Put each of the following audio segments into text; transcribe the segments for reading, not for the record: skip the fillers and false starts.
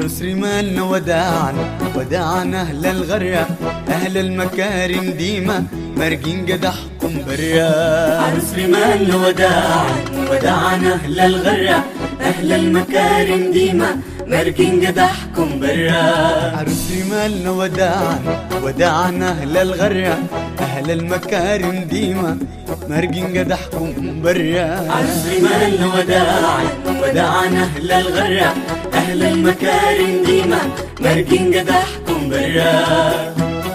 عروس رمالنا وداعا وداعا أهل الغرة، أهل المكارم ديما مرقين قدحكم برا. عروس رمالنا وداعا وداعا أهل الغرة، أهل المكارم ديما مرقين قدحكم برا. عروس رمالنا وداعا وداعا أهل الغرة، أهل المكارم ديما مرقين قدحكم برا. عروس رمالنا وداعا وداعا أهل الغرة، أهل المكارم ديما مرقين قدحكم برا.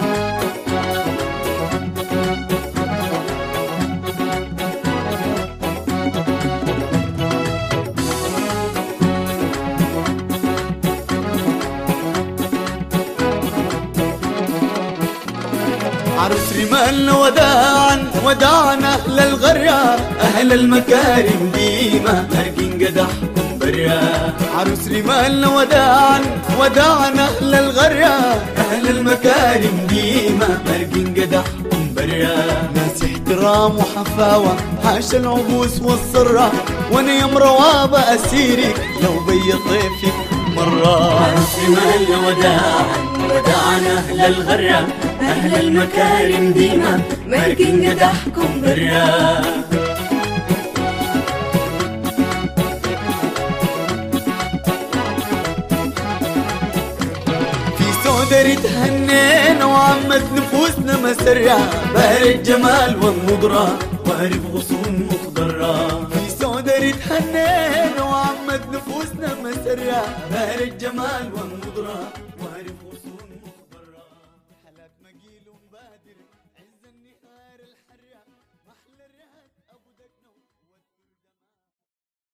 عروس رمالنا وداعا وداعا أهل الغرة، أهل المكارم ديما مرقين قدحكم برا. عروس رمالنا وداعا وداعا أهل الغرة، أهل المكارم ديما مرقين قدحكم برا. ناس احترام وحفاوة حاشا العبوس والصرة، وانا يا مروابة أسيرك لو بي طيفك مرة. عروس رمالنا وداعا وداعا أهل الغرة، أهل المكارم ديما مرقين قدحكم برا. سودر تهنينا وعمت نفوسنا مسرة، بهر الجمال والنضرة وعرف غصون مخضرة. في سودر تهنينا وعمت نفوسنا مسرة، بهر الجمال والنضرة.